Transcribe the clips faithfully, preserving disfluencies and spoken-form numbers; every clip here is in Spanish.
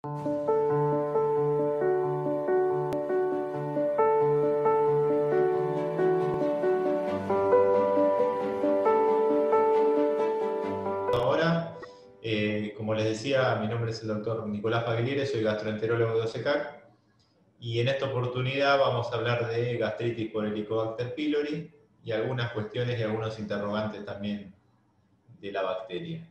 Ahora, eh, como les decía, mi nombre es el doctor Nicolás Pagliere, soy gastroenterólogo de O S E C A C, y en esta oportunidad vamos a hablar de gastritis por Helicobacter pylori y algunas cuestiones y algunos interrogantes también de la bacteria.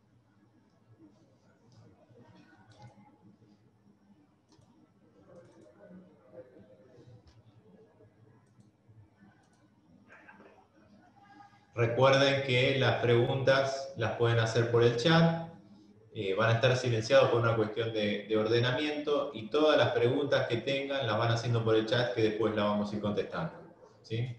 Recuerden que las preguntas las pueden hacer por el chat, eh, van a estar silenciados por una cuestión de, de ordenamiento, y todas las preguntas que tengan las van haciendo por el chat, que después las vamos a ir contestando, ¿sí?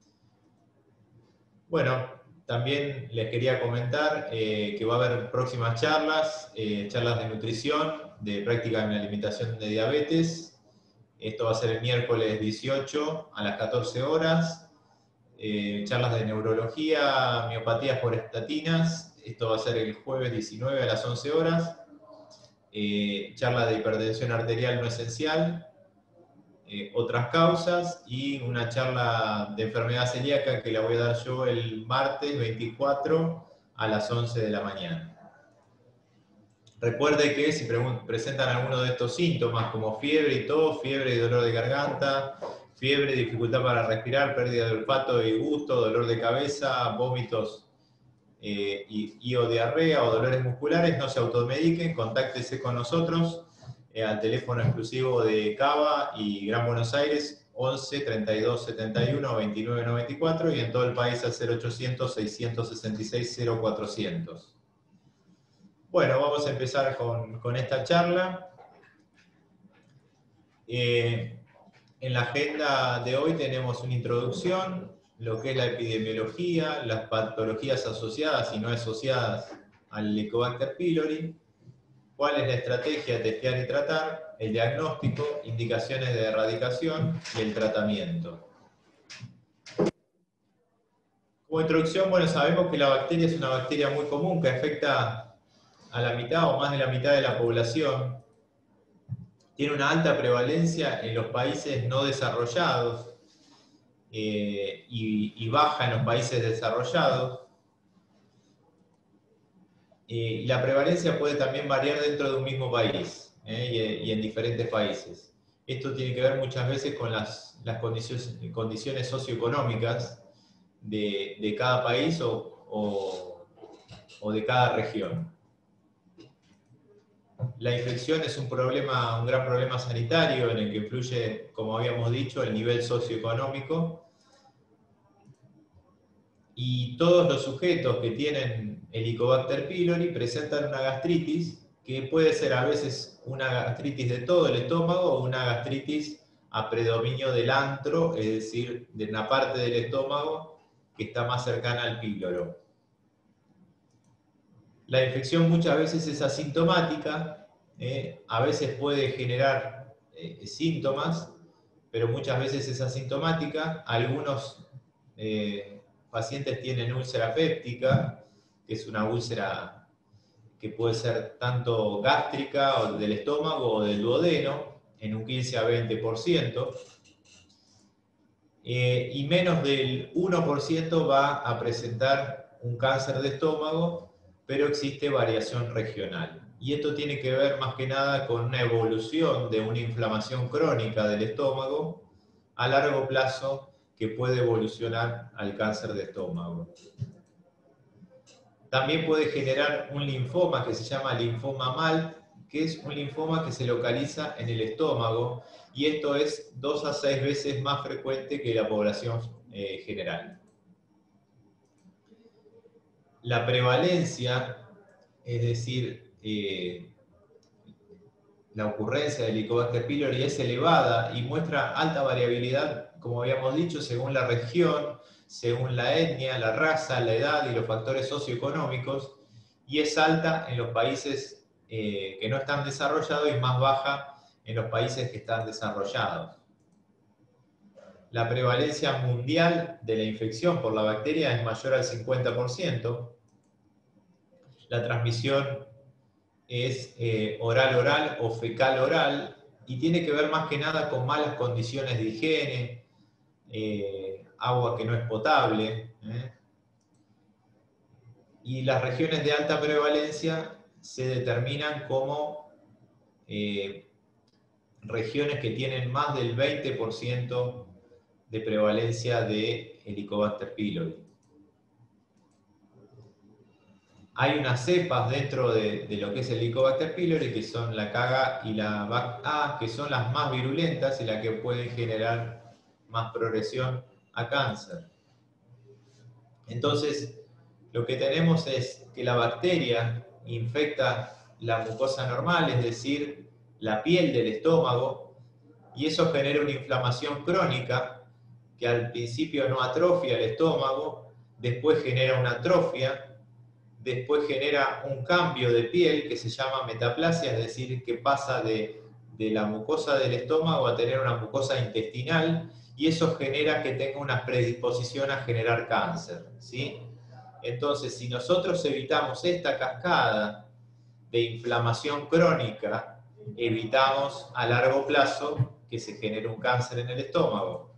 Bueno, también les quería comentar eh, que va a haber próximas charlas, eh, charlas de nutrición, de práctica en la alimentación de diabetes. Esto va a ser el miércoles dieciocho a las catorce horas. Eh, charlas de neurología, miopatías por estatinas. Esto va a ser el jueves diecinueve a las once horas. Eh, charla de hipertensión arterial no esencial. Eh, otras causas, y una charla de enfermedad celíaca que la voy a dar yo el martes veinticuatro a las once de la mañana. Recuerde que si presentan alguno de estos síntomas, como fiebre y tos, fiebre y dolor de garganta, fiebre, dificultad para respirar, pérdida de olfato y gusto, dolor de cabeza, vómitos eh, y, y o diarrea o dolores musculares, no se automediquen, contáctese con nosotros eh, al teléfono exclusivo de Cava y Gran Buenos Aires, once, treinta y dos, setenta y uno, veintinueve, noventa y cuatro, y en todo el país al cero ochocientos, seiscientos sesenta y seis, cero cuatrocientos. Bueno, vamos a empezar con, con esta charla. Eh, en la agenda de hoy tenemos una introducción, lo que es la epidemiología, las patologías asociadas y no asociadas al Helicobacter pylori, cuál es la estrategia de testear y tratar, el diagnóstico, indicaciones de erradicación y el tratamiento. Como introducción, bueno, sabemos que la bacteria es una bacteria muy común que afecta a la mitad o más de la mitad de la población. Tiene una alta prevalencia en los países no desarrollados eh, y, y baja en los países desarrollados. Eh, y la prevalencia puede también variar dentro de un mismo país eh, y, y en diferentes países. Esto tiene que ver muchas veces con las, las condiciones, condiciones socioeconómicas de, de cada país o, o, o de cada región. La infección es un problema, un gran problema sanitario en el que influye, como habíamos dicho, el nivel socioeconómico. Y todos los sujetos que tienen Helicobacter pylori presentan una gastritis, que puede ser a veces una gastritis de todo el estómago o una gastritis a predominio del antro, es decir, de una parte del estómago que está más cercana al píloro. La infección muchas veces es asintomática, eh, a veces puede generar eh, síntomas, pero muchas veces es asintomática. Algunos eh, pacientes tienen úlcera péptica, que es una úlcera que puede ser tanto gástrica o del estómago o del duodeno, en un quince a veinte por ciento. Eh, y menos del uno por ciento va a presentar un cáncer de estómago, pero existe variación regional. Y esto tiene que ver más que nada con una evolución de una inflamación crónica del estómago a largo plazo que puede evolucionar al cáncer de estómago. También puede generar un linfoma que se llama linfoma M A L T, que es un linfoma que se localiza en el estómago, y esto es dos a seis veces más frecuente que la población eh, general. La prevalencia, es decir, eh, la ocurrencia del Helicobacter pylori es elevada y muestra alta variabilidad, como habíamos dicho, según la región, según la etnia, la raza, la edad y los factores socioeconómicos, y es alta en los países eh, que no están desarrollados y más baja en los países que están desarrollados. La prevalencia mundial de la infección por la bacteria es mayor al cincuenta por ciento. La transmisión es eh, oral-oral o fecal-oral y tiene que ver más que nada con malas condiciones de higiene, eh, agua que no es potable. ¿eh? Y las regiones de alta prevalencia se determinan como eh, regiones que tienen más del veinte por ciento de prevalencia de Helicobacter pylori. Hay unas cepas dentro de, de lo que es el Helicobacter pylori, que son la K A y la B A C A, que son las más virulentas y las que pueden generar más progresión a cáncer. Entonces, lo que tenemos es que la bacteria infecta la mucosa normal, es decir, la piel del estómago, y eso genera una inflamación crónica que al principio no atrofia el estómago, después genera una atrofia, después genera un cambio de piel que se llama metaplasia, es decir, que pasa de, de la mucosa del estómago a tener una mucosa intestinal, y eso genera que tenga una predisposición a generar cáncer, ¿sí? Entonces, si nosotros evitamos esta cascada de inflamación crónica, evitamos a largo plazo que se genere un cáncer en el estómago.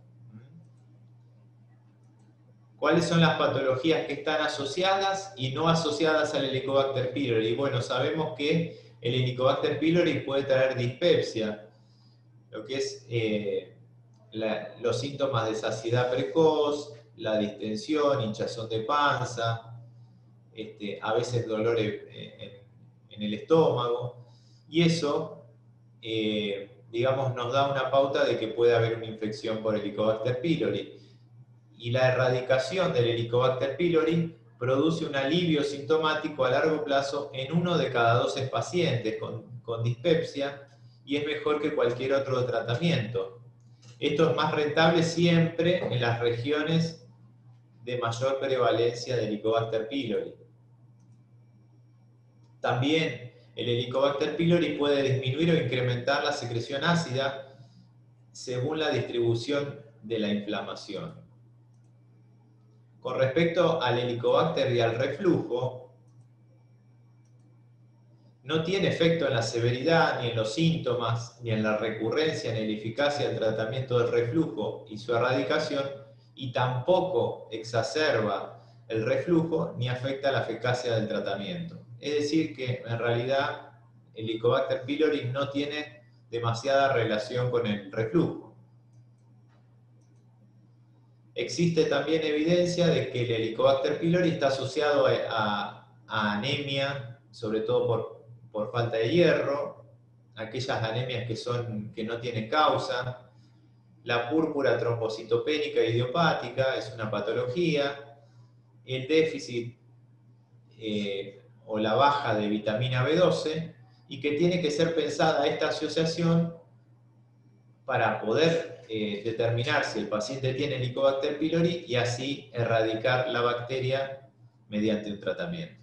¿Cuáles son las patologías que están asociadas y no asociadas al Helicobacter pylori? Bueno, sabemos que el Helicobacter pylori puede traer dispepsia, lo que es eh, la, los síntomas de saciedad precoz, la distensión, hinchazón de panza, este, a veces dolor en, en, en el estómago, y eso, eh, digamos, nos da una pauta de que puede haber una infección por Helicobacter pylori. Y la erradicación del Helicobacter pylori produce un alivio sintomático a largo plazo en uno de cada doce pacientes con, con dispepsia, y es mejor que cualquier otro tratamiento. Esto es más rentable siempre en las regiones de mayor prevalencia de Helicobacter pylori. También el Helicobacter pylori puede disminuir o incrementar la secreción ácida según la distribución de la inflamación. Con respecto al Helicobacter y al reflujo, no tiene efecto en la severidad, ni en los síntomas, ni en la recurrencia, ni en la eficacia del tratamiento del reflujo y su erradicación, y tampoco exacerba el reflujo ni afecta la eficacia del tratamiento. Es decir, que en realidad el Helicobacter pylori no tiene demasiada relación con el reflujo. Existe también evidencia de que el Helicobacter pylori está asociado a, a, a anemia, sobre todo por, por falta de hierro, aquellas anemias que, son, que no tienen causa. La púrpura trombocitopénica idiopática es una patología. El déficit eh, o la baja de vitamina B doce, y que tiene que ser pensada esta asociación para poder eh, determinar si el paciente tiene Helicobacter pylori y así erradicar la bacteria mediante un tratamiento.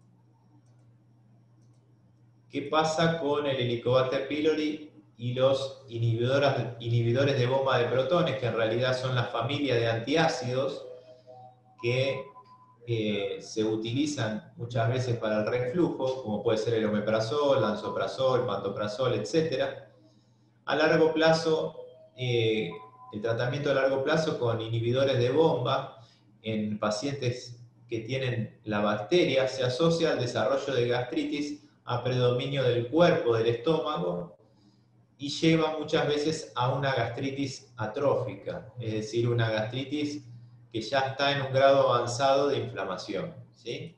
¿Qué pasa con el Helicobacter pylori y los inhibidores, inhibidores de bomba de protones, que en realidad son la familia de antiácidos que eh, se utilizan muchas veces para el reflujo, como puede ser el omeprazol, lansoprazol, pantoprazol, etcétera? A largo plazo, eh, el tratamiento a largo plazo con inhibidores de bomba en pacientes que tienen la bacteria se asocia al desarrollo de gastritis a predominio del cuerpo, del estómago, y lleva muchas veces a una gastritis atrófica, es decir, una gastritis que ya está en un grado avanzado de inflamación, ¿sí?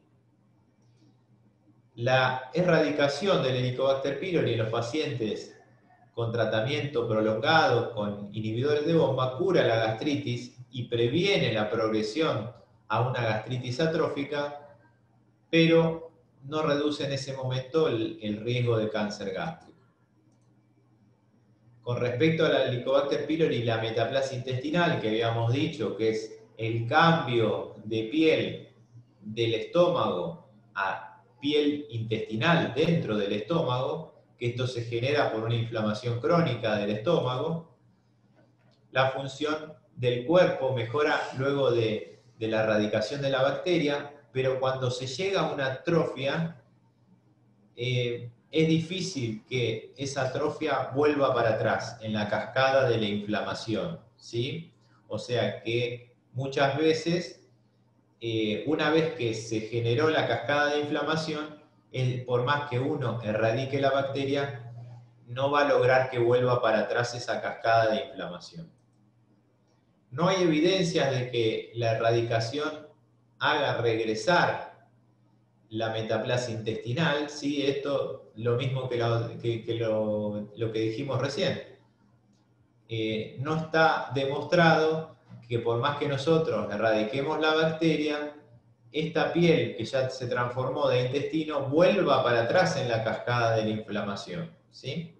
La erradicación del Helicobacter pylori en los pacientes con tratamiento prolongado con inhibidores de bomba cura la gastritis y previene la progresión a una gastritis atrófica, pero no reduce en ese momento el, el riesgo de cáncer gástrico. Con respecto a la Helicobacter pylori y la metaplasia intestinal, que habíamos dicho que es el cambio de piel del estómago a piel intestinal dentro del estómago, que esto se genera por una inflamación crónica del estómago, la función del cuerpo mejora luego de, de la erradicación de la bacteria, pero cuando se llega a una atrofia, eh, es difícil que esa atrofia vuelva para atrás en la cascada de la inflamación, ¿sí? O sea que muchas veces, eh, una vez que se generó la cascada de inflamación, eh, por más que uno erradique la bacteria, no va a lograr que vuelva para atrás esa cascada de inflamación. No hay evidencias de que la erradicación haga regresar la metaplasia intestinal, ¿sí? Esto lo mismo que, lo que, que, lo, lo que dijimos recién. Eh, no está demostrado que por más que nosotros erradiquemos la bacteria, esta piel que ya se transformó de intestino vuelva para atrás en la cascada de la inflamación, ¿sí?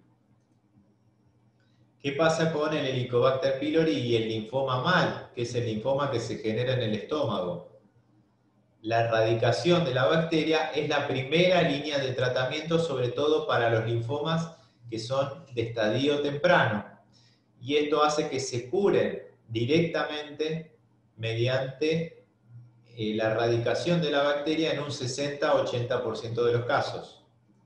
¿Qué pasa con el Helicobacter pylori y el linfoma mal, que es el linfoma que se genera en el estómago? La erradicación de la bacteria es la primera línea de tratamiento, sobre todo para los linfomas que son de estadio temprano. Y esto hace que se curen directamente mediante eh, la erradicación de la bacteria en un sesenta a ochenta por ciento de los casos.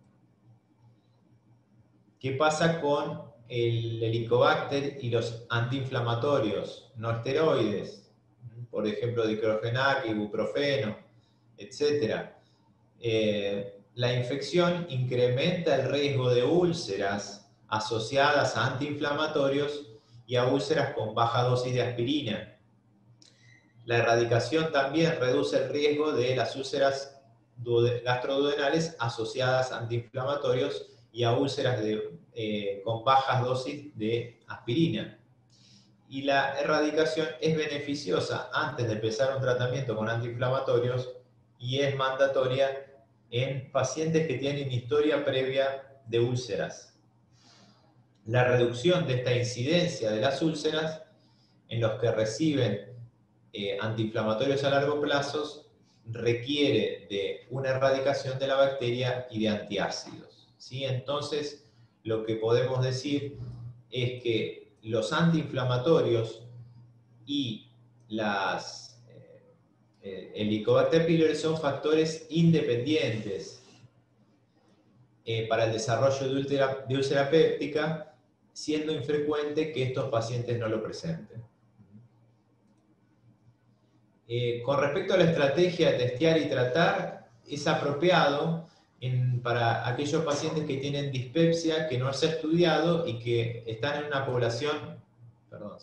¿Qué pasa con el Helicobacter y los antiinflamatorios no esteroides? Por ejemplo, diclofenac, ibuprofeno, etcétera. Eh, la infección incrementa el riesgo de úlceras asociadas a antiinflamatorios y a úlceras con baja dosis de aspirina. La erradicación también reduce el riesgo de las úlceras gastroduodenales asociadas a antiinflamatorios y a úlceras de, eh, con bajas dosis de aspirina. Y la erradicación es beneficiosa antes de empezar un tratamiento con antiinflamatorios y es mandatoria en pacientes que tienen historia previa de úlceras. La reducción de esta incidencia de las úlceras en los que reciben eh, antiinflamatorios a largo plazo requiere de una erradicación de la bacteria y de antiácidos, ¿sí? Entonces, lo que podemos decir es que los antiinflamatorios y las, eh, el Helicobacter pylori son factores independientes eh, para el desarrollo de úlcera, de úlcera péptica, siendo infrecuente que estos pacientes no lo presenten. Eh, con respecto a la estrategia de testear y tratar, es apropiado en, para aquellos pacientes que tienen dispepsia, que no se ha estudiado y que están en una población, perdón,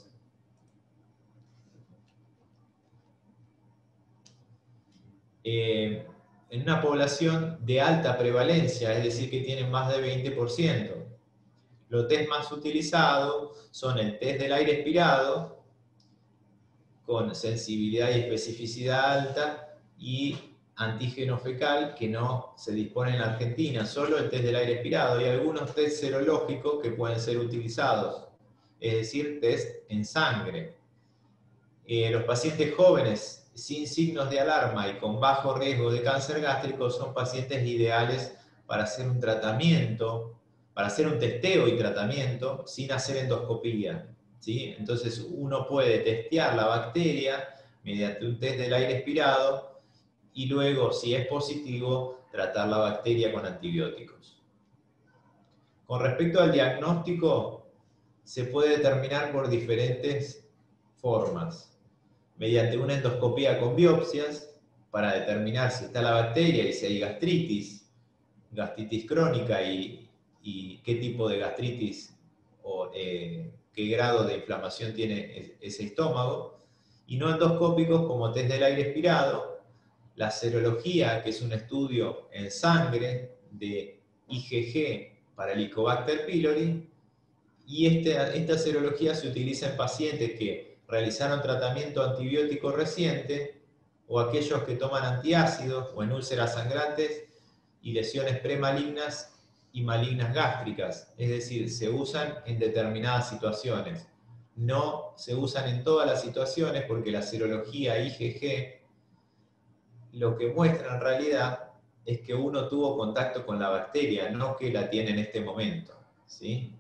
eh, en una población de alta prevalencia, es decir, que tienen más de veinte por ciento. Los test más utilizados son el test del aire expirado, con sensibilidad y especificidad alta, y antígeno fecal, que no se dispone en la Argentina, solo el test del aire expirado, y algunos test serológicos que pueden ser utilizados, es decir, test en sangre. Eh, los pacientes jóvenes sin signos de alarma y con bajo riesgo de cáncer gástrico son pacientes ideales para hacer un tratamiento, para hacer un testeo y tratamiento sin hacer endoscopía, ¿sí? Entonces uno puede testear la bacteria mediante un test del aire expirado y luego, si es positivo, tratar la bacteria con antibióticos. Con respecto al diagnóstico, se puede determinar por diferentes formas. Mediante una endoscopía con biopsias, para determinar si está la bacteria y si hay gastritis, gastritis crónica y, y qué tipo de gastritis o eh, qué grado de inflamación tiene ese estómago, y no endoscópicos como test del aire expirado, la serología, que es un estudio en sangre de I G G para el Helicobacter pylori, y este, esta serología se utiliza en pacientes que realizaron tratamiento antibiótico reciente o aquellos que toman antiácidos o en úlceras sangrantes y lesiones premalignas y malignas gástricas, es decir, se usan en determinadas situaciones. No se usan en todas las situaciones porque la serología I G G lo que muestra en realidad es que uno tuvo contacto con la bacteria, no que la tiene en este momento, ¿sí?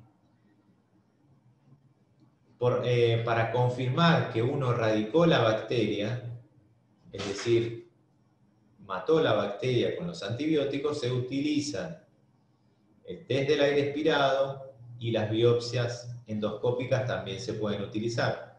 Por, eh, para confirmar que uno erradicó la bacteria, es decir, mató la bacteria con los antibióticos, se utilizan El test del aire expirado y las biopsias endoscópicas también se pueden utilizar.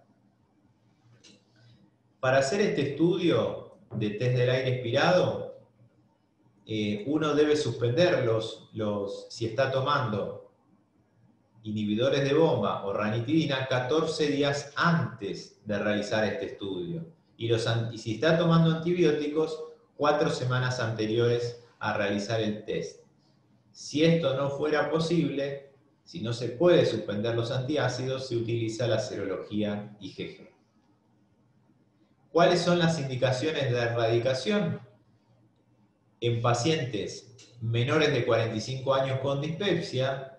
Para hacer este estudio de test del aire expirado, eh, uno debe suspender los, los, si está tomando inhibidores de bomba o ranitidina catorce días antes de realizar este estudio. Y, los, y si está tomando antibióticos, cuatro semanas anteriores a realizar el test. Si esto no fuera posible, si no se puede suspender los antiácidos, se utiliza la serología I G G. ¿Cuáles son las indicaciones de erradicación? En pacientes menores de cuarenta y cinco años con dispepsia,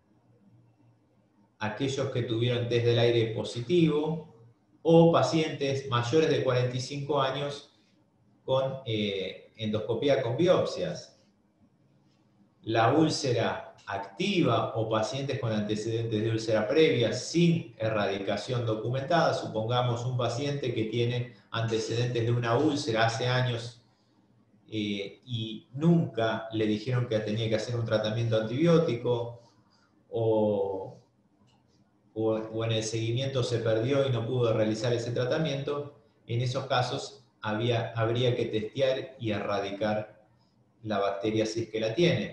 aquellos que tuvieron test del aire positivo, o pacientes mayores de cuarenta y cinco años con eh, endoscopía con biopsias. La úlcera activa o pacientes con antecedentes de úlcera previa sin erradicación documentada, supongamos un paciente que tiene antecedentes de una úlcera hace años eh, y nunca le dijeron que tenía que hacer un tratamiento antibiótico o, o, o en el seguimiento se perdió y no pudo realizar ese tratamiento, en esos casos había, habría que testear y erradicar la bacteria si es que la tiene.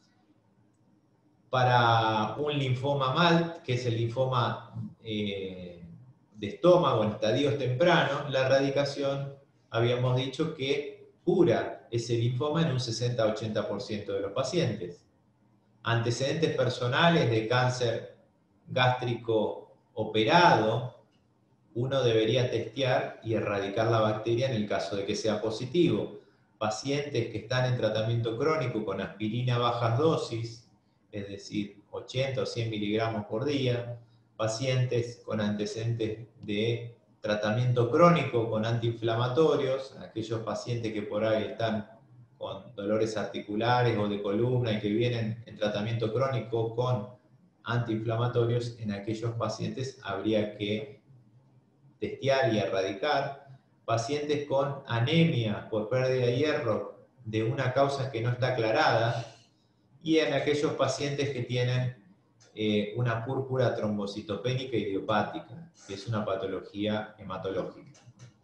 Para un linfoma M A L T, que es el linfoma eh, de estómago en estadios tempranos, la erradicación, habíamos dicho que cura ese linfoma en un sesenta a ochenta por ciento de los pacientes. Antecedentes personales de cáncer gástrico operado, uno debería testear y erradicar la bacteria en el caso de que sea positivo. Pacientes que están en tratamiento crónico con aspirina a bajas dosis, es decir, ochenta o cien miligramos por día, pacientes con antecedentes de tratamiento crónico con antiinflamatorios, aquellos pacientes que por ahí están con dolores articulares o de columna y que vienen en tratamiento crónico con antiinflamatorios, en aquellos pacientes habría que testear y erradicar. Pacientes con anemia por pérdida de hierro de una causa que no está aclarada, y en aquellos pacientes que tienen eh, una púrpura trombocitopénica idiopática, que es una patología hematológica.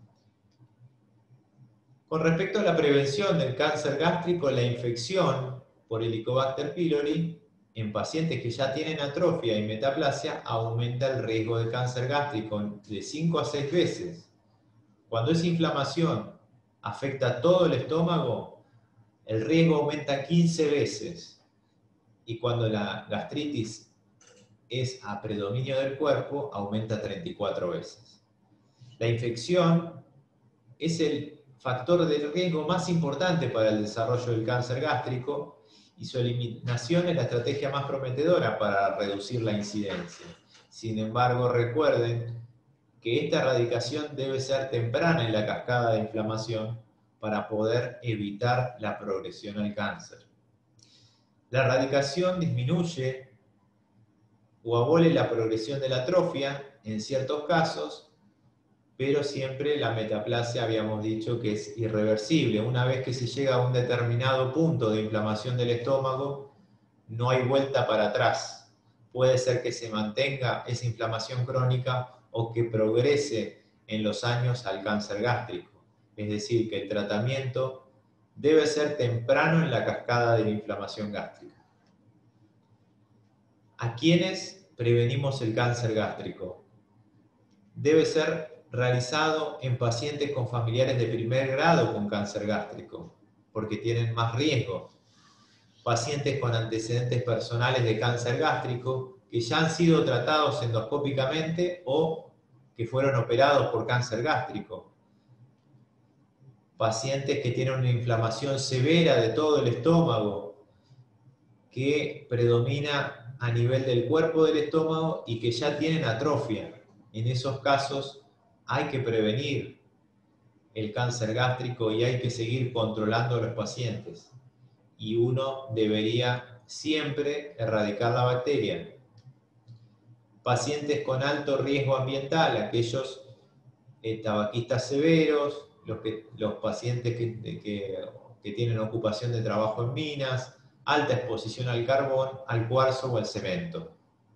Con respecto a la prevención del cáncer gástrico, la infección por Helicobacter pylori en pacientes que ya tienen atrofia y metaplasia aumenta el riesgo de cáncer gástrico de cinco a seis veces. Cuando esa inflamación afecta todo el estómago, el riesgo aumenta quince veces. Y cuando la gastritis es a predominio del cuerpo, aumenta treinta y cuatro veces. La infección es el factor de riesgo más importante para el desarrollo del cáncer gástrico y su eliminación es la estrategia más prometedora para reducir la incidencia. Sin embargo, recuerden que esta erradicación debe ser temprana en la cascada de inflamación para poder evitar la progresión al cáncer. La erradicación disminuye o abole la progresión de la atrofia en ciertos casos, pero siempre la metaplasia habíamos dicho que es irreversible. Una vez que se llega a un determinado punto de inflamación del estómago, no hay vuelta para atrás. Puede ser que se mantenga esa inflamación crónica o que progrese en los años al cáncer gástrico. Es decir, que el tratamiento debe ser temprano en la cascada de la inflamación gástrica. ¿A quiénes prevenimos el cáncer gástrico? Debe ser realizado en pacientes con familiares de primer grado con cáncer gástrico, porque tienen más riesgo. Pacientes con antecedentes personales de cáncer gástrico que ya han sido tratados endoscópicamente o que fueron operados por cáncer gástrico. Pacientes que tienen una inflamación severa de todo el estómago, que predomina a nivel del cuerpo del estómago y que ya tienen atrofia. En esos casos hay que prevenir el cáncer gástrico y hay que seguir controlando a los pacientes. Y uno debería siempre erradicar la bacteria. Pacientes con alto riesgo ambiental, aquellos eh, tabaquistas severos, los, que, los pacientes que, que, que tienen ocupación de trabajo en minas, alta exposición al carbón, al cuarzo o al cemento.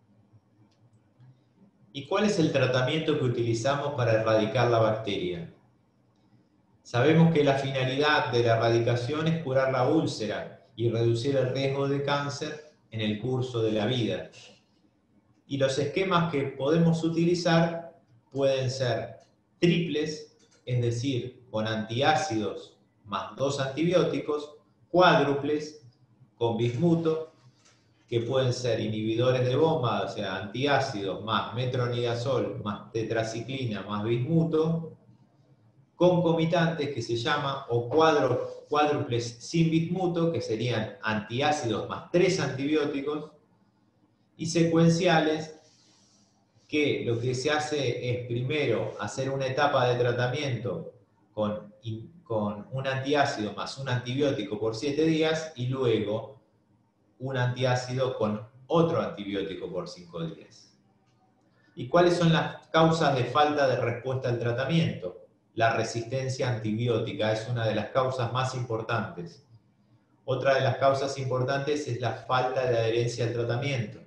¿Y cuál es el tratamiento que utilizamos para erradicar la bacteria? Sabemos que la finalidad de la erradicación es curar la úlcera y reducir el riesgo de cáncer en el curso de la vida. Y los esquemas que podemos utilizar pueden ser triples, es decir, con antiácidos más dos antibióticos, cuádruples, con bismuto, que pueden ser inhibidores de bomba, o sea, antiácidos más metronidazol más tetraciclina más bismuto, concomitantes que se llama, o cuadro, cuádruples sin bismuto, que serían antiácidos más tres antibióticos, y secuenciales, que lo que se hace es primero hacer una etapa de tratamiento con, con un antiácido más un antibiótico por siete días y luego un antiácido con otro antibiótico por cinco días. ¿Y cuáles son las causas de falta de respuesta al tratamiento? La resistencia antibiótica es una de las causas más importantes. Otra de las causas importantes es la falta de adherencia al tratamiento.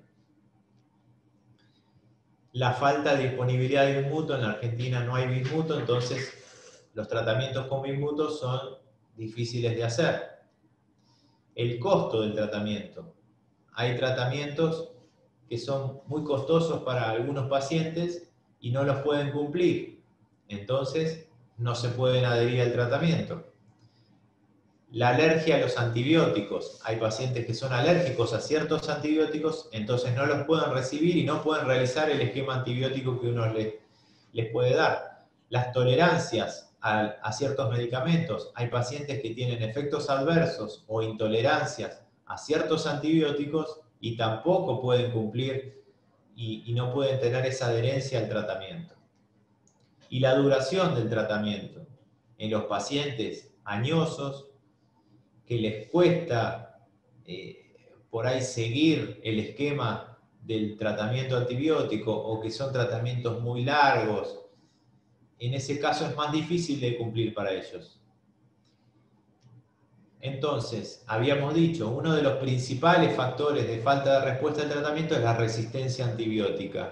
La falta de disponibilidad de bismuto, en la Argentina no hay bismuto, entonces los tratamientos con bismuto son difíciles de hacer. El costo del tratamiento. Hay tratamientos que son muy costosos para algunos pacientes y no los pueden cumplir, entonces no se pueden adherir al tratamiento. La alergia a los antibióticos. Hay pacientes que son alérgicos a ciertos antibióticos, entonces no los pueden recibir y no pueden realizar el esquema antibiótico que uno les, les puede dar. Las tolerancias a, a ciertos medicamentos. Hay pacientes que tienen efectos adversos o intolerancias a ciertos antibióticos y tampoco pueden cumplir y, y no pueden tener esa adherencia al tratamiento. Y la duración del tratamiento. En los pacientes añosos, que les cuesta eh, por ahí seguir el esquema del tratamiento antibiótico o que son tratamientos muy largos, en ese caso es más difícil de cumplir para ellos. Entonces, habíamos dicho, uno de los principales factores de falta de respuesta al tratamiento es la resistencia antibiótica.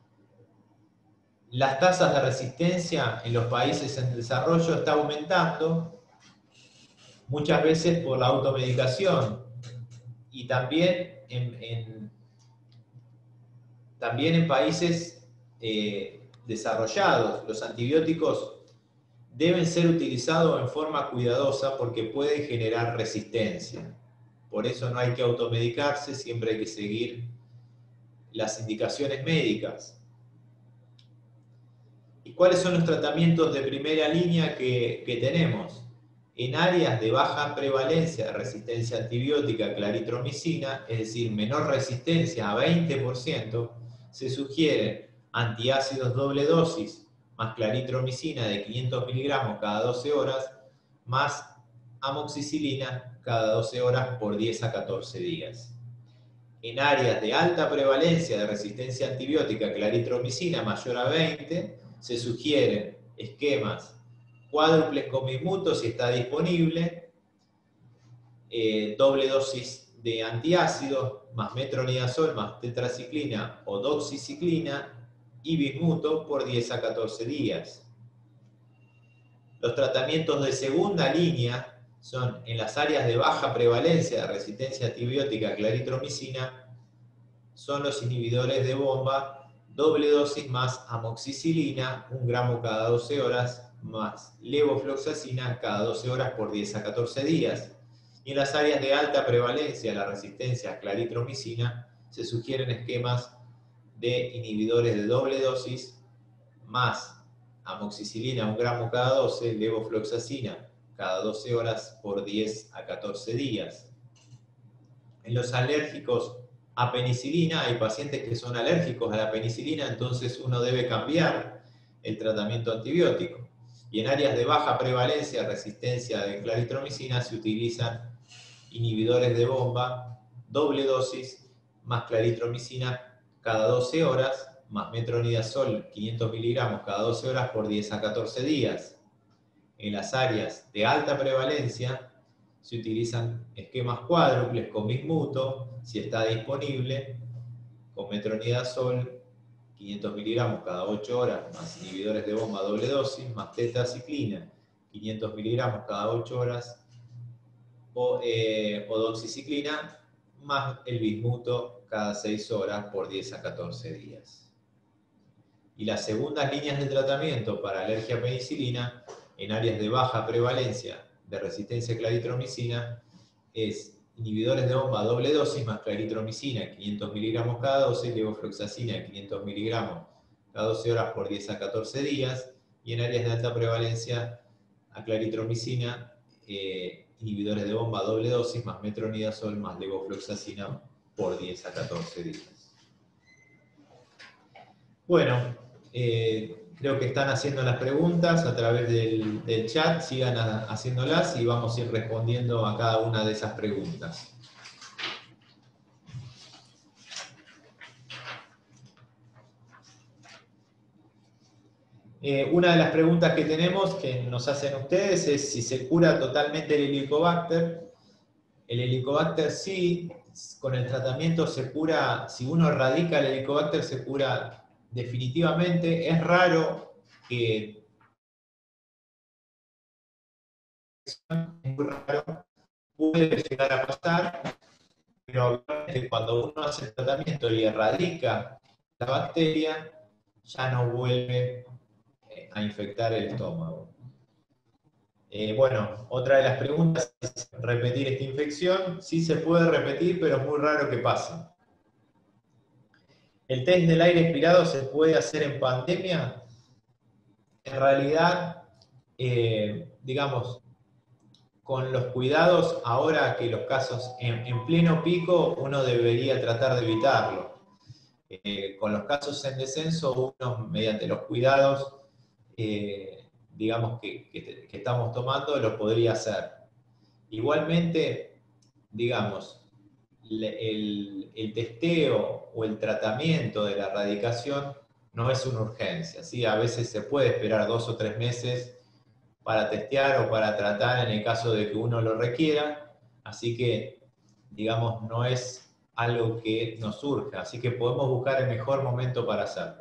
Las tasas de resistencia en los países en desarrollo están aumentando, muchas veces por la automedicación y también en, en, también en países eh, desarrollados. Los antibióticos deben ser utilizados en forma cuidadosa porque pueden generar resistencia. Por eso no hay que automedicarse, siempre hay que seguir las indicaciones médicas. ¿Y cuáles son los tratamientos de primera línea que, que tenemos? En áreas de baja prevalencia de resistencia antibiótica, claritromicina, es decir, menor resistencia a veinte por ciento, se sugieren antiácidos doble dosis más claritromicina de quinientos miligramos cada doce horas, más amoxicilina cada doce horas por diez a catorce días. En áreas de alta prevalencia de resistencia antibiótica, claritromicina mayor a veinte, se sugieren esquemas cuádruples con bismuto si está disponible, eh, doble dosis de antiácido, más metronidazol, más tetraciclina o doxiciclina y bismuto por diez a catorce días. Los tratamientos de segunda línea son en las áreas de baja prevalencia de resistencia antibiótica claritromicina, son los inhibidores de bomba, doble dosis más amoxicilina, un gramo cada doce horas, más levofloxacina cada doce horas por diez a catorce días. Y en las áreas de alta prevalencia de la resistencia a claritromicina se sugieren esquemas de inhibidores de doble dosis más amoxicilina un gramo cada doce, levofloxacina cada doce horas por diez a catorce días. En los alérgicos a penicilina, hay pacientes que son alérgicos a la penicilina, entonces uno debe cambiar el tratamiento antibiótico. Y en áreas de baja prevalencia, resistencia de claritromicina, se utilizan inhibidores de bomba, doble dosis, más claritromicina cada doce horas, más metronidazol quinientos miligramos cada doce horas por diez a catorce días. En las áreas de alta prevalencia, se utilizan esquemas cuádruples con bismuto, si está disponible, con metronidazol, quinientos miligramos cada ocho horas, más inhibidores de bomba doble dosis, más tetraciclina, quinientos miligramos cada ocho horas, o, eh, o doxiciclina, más el bismuto cada seis horas por diez a catorce días. Y las segundas líneas de tratamiento para alergia a penicilina, en áreas de baja prevalencia de resistencia a claritromicina, es inhibidores de bomba doble dosis más claritromicina, quinientos miligramos cada dosis, levofloxacina, quinientos miligramos cada doce horas por diez a catorce días, y en áreas de alta prevalencia a claritromicina, eh, inhibidores de bomba doble dosis más metronidazol más levofloxacina por diez a catorce días. Bueno, eh, creo que están haciendo las preguntas a través del, del chat, sigan a, haciéndolas y vamos a ir respondiendo a cada una de esas preguntas. Eh, una de las preguntas que tenemos, que nos hacen ustedes, es si se cura totalmente el Helicobacter. El Helicobacter sí, con el tratamiento se cura, si uno erradica el Helicobacter se cura definitivamente. Es raro que... Es muy raro, puede llegar a pasar, pero obviamente cuando uno hace el tratamiento y erradica la bacteria, ya no vuelve a infectar el estómago. Eh, bueno, otra de las preguntas es repetir esta infección. Sí se puede repetir, pero es muy raro que pase. ¿El test del aire expirado se puede hacer en pandemia? En realidad, eh, digamos, con los cuidados, ahora que los casos en, en pleno pico, uno debería tratar de evitarlo. Eh, con los casos en descenso, uno mediante los cuidados, eh, digamos, que, que, que estamos tomando, lo podría hacer. Igualmente, digamos, el, el testeo o el tratamiento de la erradicación no es una urgencia, ¿sí? A veces se puede esperar dos o tres meses para testear o para tratar en el caso de que uno lo requiera, así que, digamos, no es algo que nos surja, así que podemos buscar el mejor momento para hacerlo.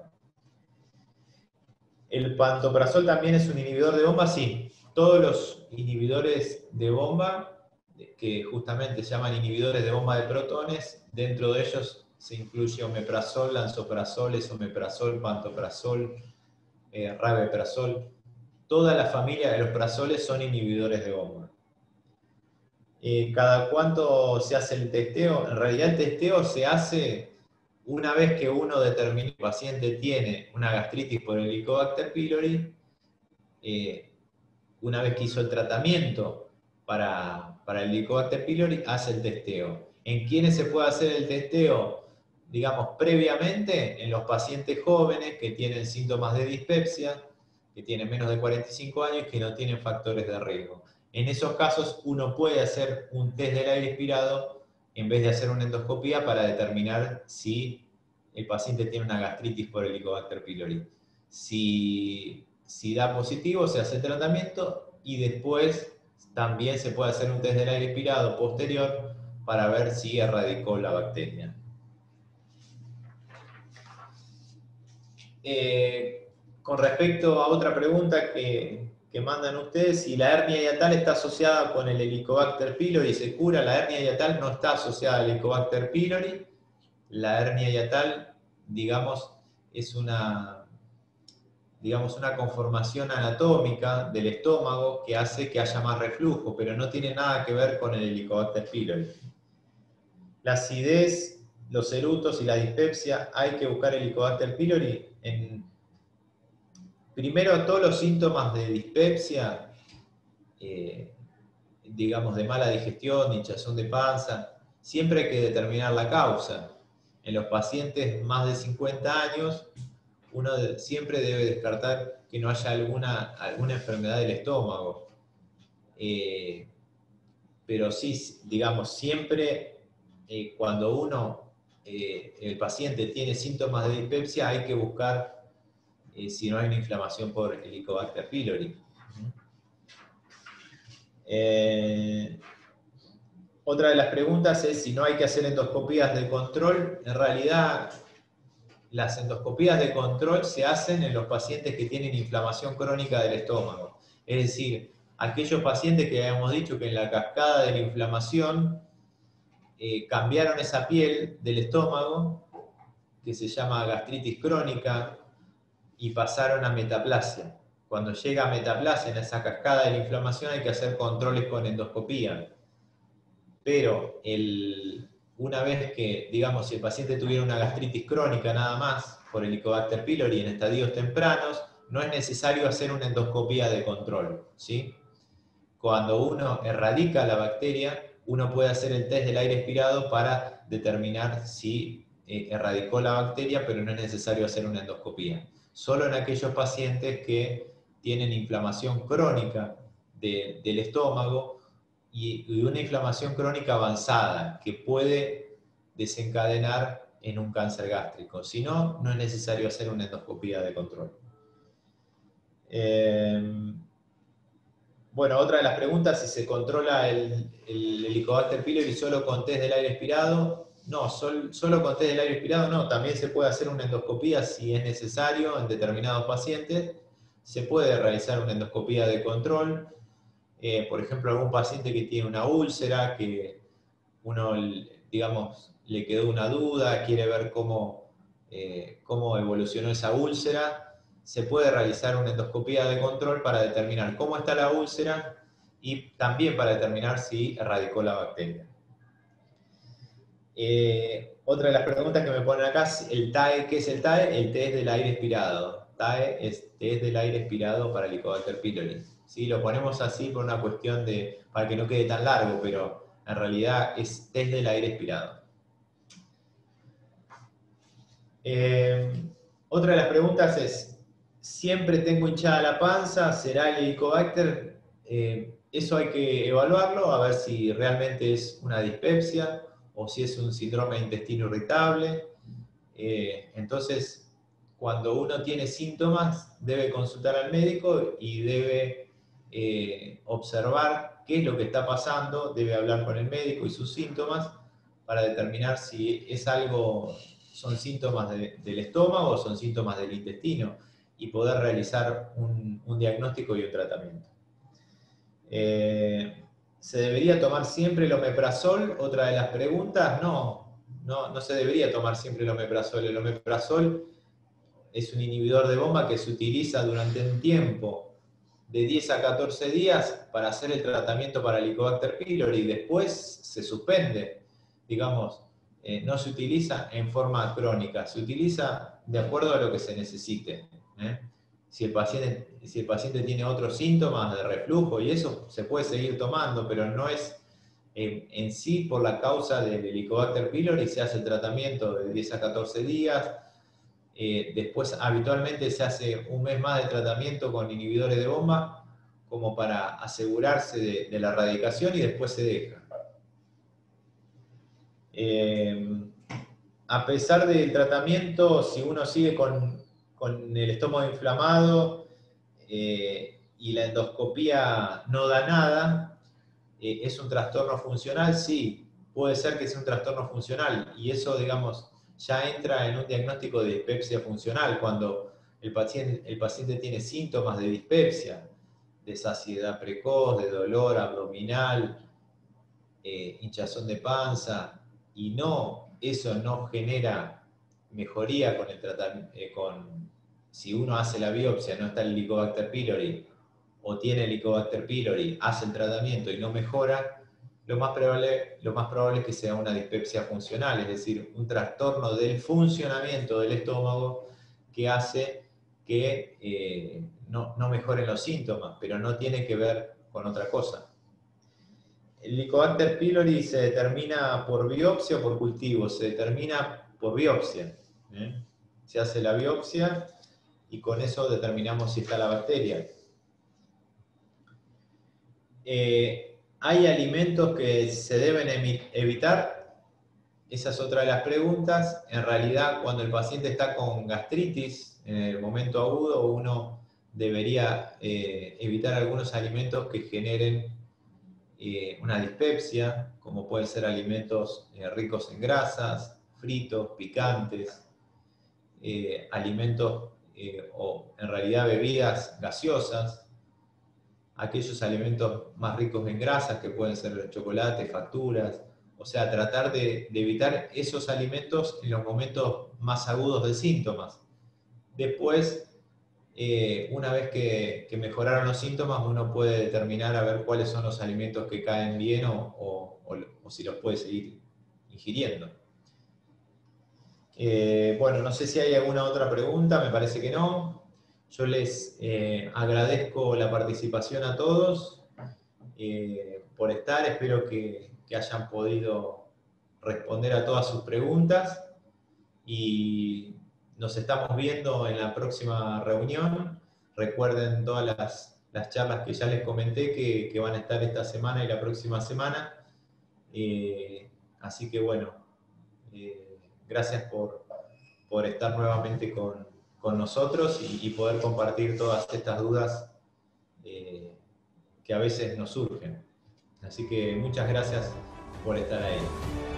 ¿El pantoprazol también es un inhibidor de bomba? Sí, todos los inhibidores de bomba, que justamente se llaman inhibidores de bomba de protones, dentro de ellos se incluye omeprazol, lansoprazol, esomeprazol, pantoprazol, eh, rabeprazol. Toda la familia de los prazoles son inhibidores de bomba. Eh, ¿Cada cuánto se hace el testeo? En realidad el testeo se hace una vez que uno determina que el paciente tiene una gastritis por Helicobacter pylori, eh, una vez que hizo el tratamiento para, para el Helicobacter pylori, hace el testeo. ¿En quiénes se puede hacer el testeo? Digamos, previamente, en los pacientes jóvenes que tienen síntomas de dispepsia, que tienen menos de cuarenta y cinco años y que no tienen factores de riesgo. En esos casos uno puede hacer un test del aire expirado en vez de hacer una endoscopía para determinar si el paciente tiene una gastritis por Helicobacter pylori. Si, si da positivo, se hace el tratamiento y después también se puede hacer un test del aire expirado posterior para ver si erradicó la bacteria. Eh, con respecto a otra pregunta que, que mandan ustedes, si la hernia hiatal está asociada con el Helicobacter pylori y se cura, la hernia hiatal no está asociada al Helicobacter pylori. La hernia hiatal, digamos, es una, digamos, una conformación anatómica del estómago que hace que haya más reflujo, pero no tiene nada que ver con el Helicobacter pylori. La acidez, los erutos y la dispepsia, hay que buscar el Helicobacter pylori. En, primero, todos los síntomas de dispepsia, eh, digamos, de mala digestión, hinchazón de panza, siempre hay que determinar la causa. En los pacientes más de cincuenta años, uno de, siempre debe descartar que no haya alguna, alguna enfermedad del estómago. Eh, pero sí, digamos, siempre eh, cuando uno, eh, el paciente tiene síntomas de dispepsia, hay que buscar eh, si no hay una inflamación por Helicobacter pylori. Eh, Otra de las preguntas es si no hay que hacer endoscopías de control. En realidad, las endoscopías de control se hacen en los pacientes que tienen inflamación crónica del estómago. Es decir, aquellos pacientes que habíamos dicho que en la cascada de la inflamación eh, cambiaron esa piel del estómago, que se llama gastritis crónica, y pasaron a metaplasia. Cuando llega a metaplasia en esa cascada de la inflamación hay que hacer controles con endoscopía. Pero el, una vez que, digamos, si el paciente tuviera una gastritis crónica nada más por Helicobacter pylori en estadios tempranos, no es necesario hacer una endoscopía de control, ¿sí? Cuando uno erradica la bacteria, uno puede hacer el test del aire expirado para determinar si eh, erradicó la bacteria, pero no es necesario hacer una endoscopía. Solo en aquellos pacientes que tienen inflamación crónica de, del estómago y una inflamación crónica avanzada que puede desencadenar en un cáncer gástrico. Si no, no es necesario hacer una endoscopía de control. Eh, bueno, otra de las preguntas, si se controla el, el Helicobacter pylori solo con test del aire expirado. No, sol, solo con test del aire expirado no, también se puede hacer una endoscopía si es necesario en determinados pacientes. Se puede realizar una endoscopía de control. Eh, por ejemplo, algún paciente que tiene una úlcera, que uno, digamos, le quedó una duda, quiere ver cómo, eh, cómo evolucionó esa úlcera, se puede realizar una endoscopía de control para determinar cómo está la úlcera y también para determinar si erradicó la bacteria. Eh, otra de las preguntas que me ponen acá es el T A E. ¿Qué es el T A E? El test del aire expirado. T A E es test del aire expirado para Helicobacter pylori. ¿Sí? Lo ponemos así por una cuestión de, para que no quede tan largo, pero en realidad es test del aire expirado. Eh, otra de las preguntas es, ¿siempre tengo hinchada la panza? ¿Será el Helicobacter? Eh, eso hay que evaluarlo, a ver si realmente es una dispepsia o si es un síndrome de intestino irritable. Eh, entonces, cuando uno tiene síntomas, debe consultar al médico y debe eh, observar qué es lo que está pasando, debe hablar con el médico y sus síntomas para determinar si es algo, son síntomas de, del estómago o son síntomas del intestino y poder realizar un, un diagnóstico y un tratamiento. Eh, ¿Se debería tomar siempre el omeprazol? Otra de las preguntas, no, no, no se debería tomar siempre el omeprazol. El omeprazol es un inhibidor de bomba que se utiliza durante un tiempo de diez a catorce días para hacer el tratamiento para el Helicobacter pylori y después se suspende, digamos, eh, no se utiliza en forma crónica, se utiliza de acuerdo a lo que se necesite. ¿eh? Si el, paciente, si el paciente tiene otros síntomas de reflujo y eso, se puede seguir tomando, pero no es eh, en sí por la causa del Helicobacter pylori, se hace el tratamiento de diez a catorce días, eh, después habitualmente se hace un mes más de tratamiento con inhibidores de bomba, como para asegurarse de, de la erradicación y después se deja. Eh, a pesar del tratamiento, si uno sigue con, con el estómago inflamado eh, y la endoscopía no da nada, eh, ¿es un trastorno funcional? Sí, puede ser que sea un trastorno funcional y eso, digamos, ya entra en un diagnóstico de dispepsia funcional cuando el paciente, el paciente tiene síntomas de dispepsia, de saciedad precoz, de dolor abdominal, eh, hinchazón de panza, y no, eso no genera mejoría con el tratamiento, eh, con, si uno hace la biopsia, no está el Helicobacter pylori, o tiene el Helicobacter pylori, hace el tratamiento y no mejora, lo más probable, lo más probable es que sea una dispepsia funcional, es decir, un trastorno del funcionamiento del estómago que hace que eh, no, no mejoren los síntomas, pero no tiene que ver con otra cosa. El Helicobacter pylori se determina por biopsia o por cultivo, se determina por biopsia. ¿eh? Se hace la biopsia y con eso determinamos si está la bacteria. Eh, ¿Hay alimentos que se deben evitar? Esa es otra de las preguntas. En realidad, cuando el paciente está con gastritis, en el momento agudo, uno debería eh, evitar algunos alimentos que generen eh, una dispepsia, como pueden ser alimentos eh, ricos en grasas, fritos, picantes, eh, alimentos eh, o en realidad bebidas gaseosas, aquellos alimentos más ricos en grasas que pueden ser chocolate, facturas, o sea, tratar de, de evitar esos alimentos en los momentos más agudos de síntomas. Después, eh, una vez que, que mejoraron los síntomas, uno puede determinar a ver cuáles son los alimentos que caen bien o, o, o, o si los puede seguir ingiriendo. Eh, bueno, no sé si hay alguna otra pregunta, me parece que no. Yo les eh, agradezco la participación a todos eh, por estar, espero que, que hayan podido responder a todas sus preguntas y nos estamos viendo en la próxima reunión. Recuerden todas las, las charlas que ya les comenté que, que van a estar esta semana y la próxima semana. Eh, así que bueno, eh, gracias por, por estar nuevamente con, con nosotros y, y poder compartir todas estas dudas eh, que a veces nos surgen. Así que muchas gracias por estar ahí.